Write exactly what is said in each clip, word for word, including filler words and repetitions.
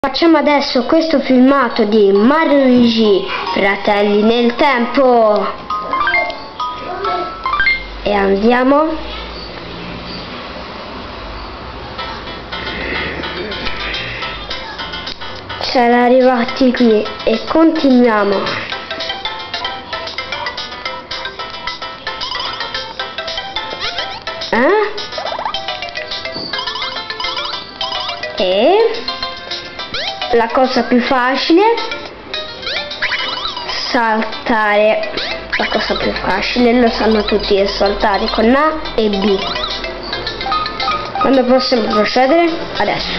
Facciamo adesso questo filmato di Mario e Luigi, fratelli nel tempo. E andiamo. Siamo arrivati qui e continuiamo. Eh? E la cosa più facile, saltare. La cosa più facile, lo sanno tutti, è saltare con A e B. Quando possiamo procedere? Adesso.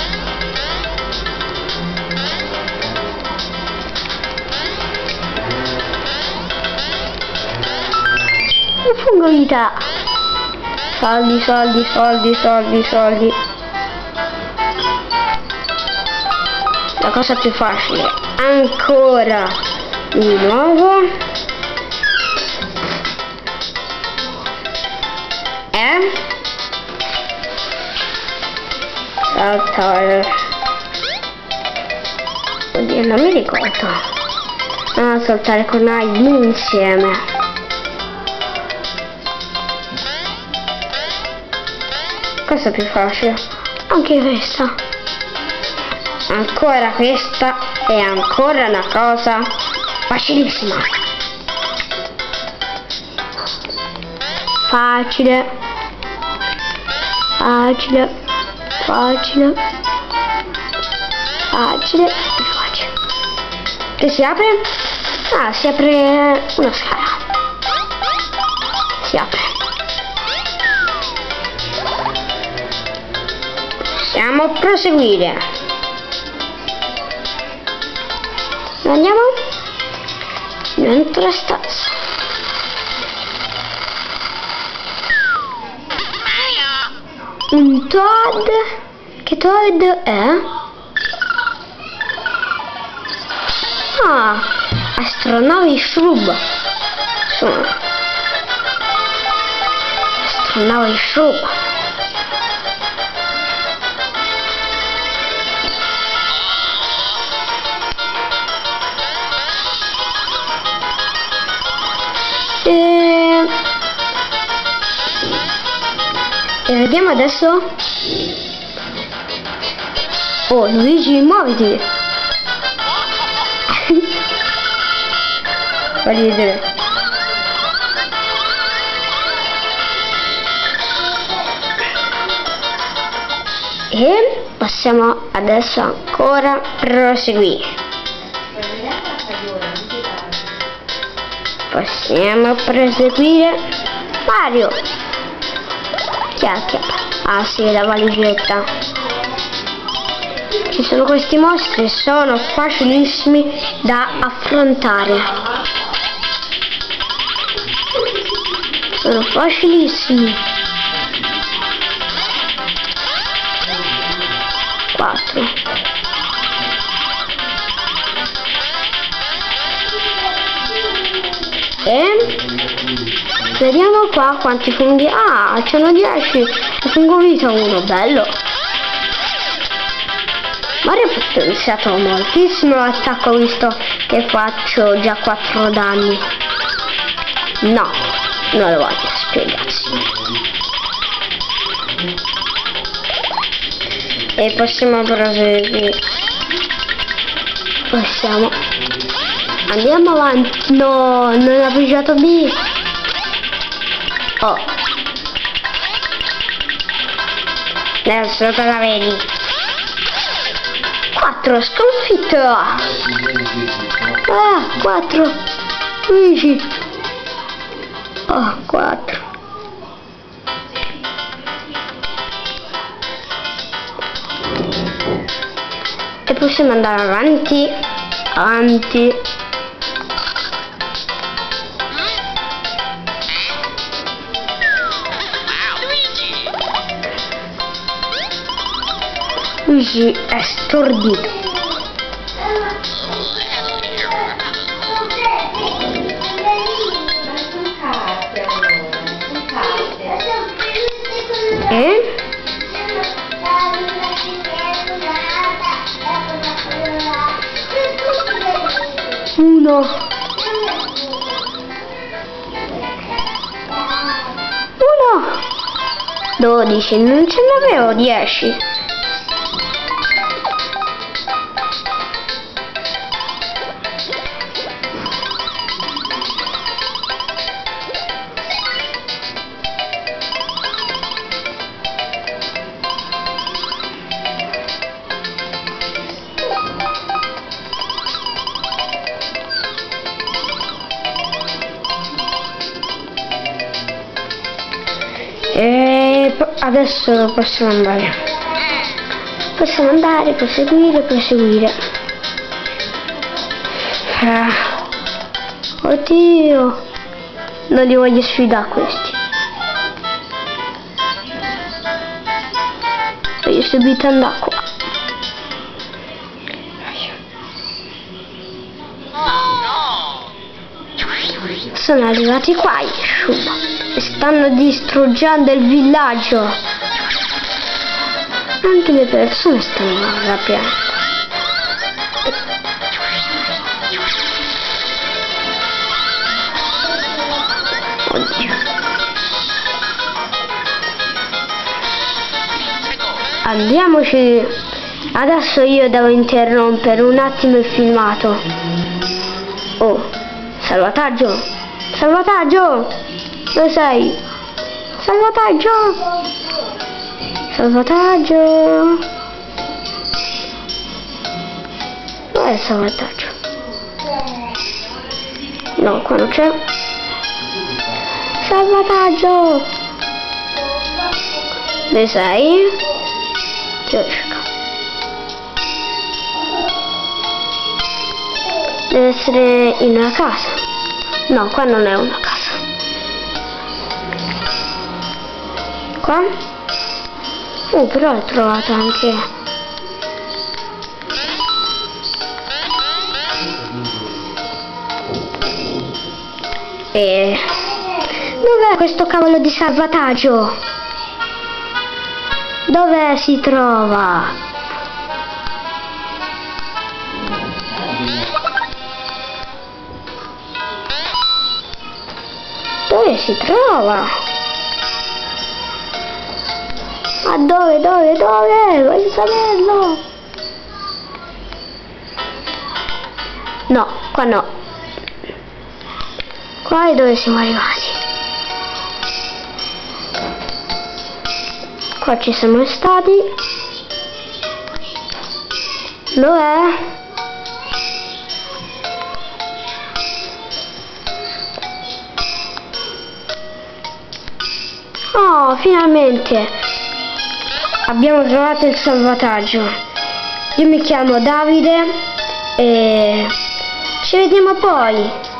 Un fungo vita. Soldi, soldi, soldi, soldi, soldi. La cosa più facile, ancora di nuovo, è saltare. Oddio, non mi ricordo. Ah, saltare con A e B insieme. Questa è più facile. Anche questa. Ancora questa è ancora una cosa facilissima. Facile. Facile. Facile. Facile. Facile. Che si apre? Ah, si apre una scala. Si apre. Possiamo proseguire. Andiamo dentro la stanza. Un Toad. Che Toad è? Ah, astronavi Shrub. Sono astronavi Shrub. E... e vediamo adesso. Oh, Luigi, muoviti. Fagli vedere. E passiamo adesso ancora proseguire. Possiamo proseguire. Mario. Chiacchiera. Ah sì, la valigetta. Ci sono questi mostri, sono facilissimi da affrontare. Sono facilissimi. Quattro. E vediamo qua quanti funghi. Ah, ce n'ho dieci. Il fungo vita uno, bello. Mario ha potenziato moltissimo l'attacco, visto che faccio già quattro danni. No, non lo voglio spiegarsi. E possiamo proseguire. Possiamo. Andiamo avanti. No, non ha pigiato B. Oh. Adesso te la vedi. quattro sconfitto. Ah, quattro. Luigi. Oh, quattro. E possiamo andare avanti. Avanti. Luigi è stordito. E? uno. Uno. dodici, non ce n'avevo dieci. E adesso possiamo andare. Possiamo andare, proseguire, proseguire. Ah. Oddio. Non li voglio sfidare questi. Voglio subito andare qua. Sono arrivati qua i Shuma. Stanno distruggendo il villaggio. Anche le persone stanno arrabbiando. Oddio. Andiamoci. Adesso io devo interrompere un attimo il filmato. Oh, salvataggio. Salvataggio. Dove sei? Salvataggio! Salvataggio! Dov'è il salvataggio? No, qua non c'è. Salvataggio! Dove sei? Cerca. Deve essere in una casa. No, qua non è una casa. Qua? Oh, però ho trovato anche e dov'è questo cavolo di salvataggio? Dov'è si trova? Dove si trova? Ma dove, dove, dove? Voglio saperlo! No, qua no. Qua è dove siamo arrivati. Qua ci siamo stati. Dov'è? Oh, finalmente! Abbiamo trovato il salvataggio. Io mi chiamo Davide e ci vediamo poi.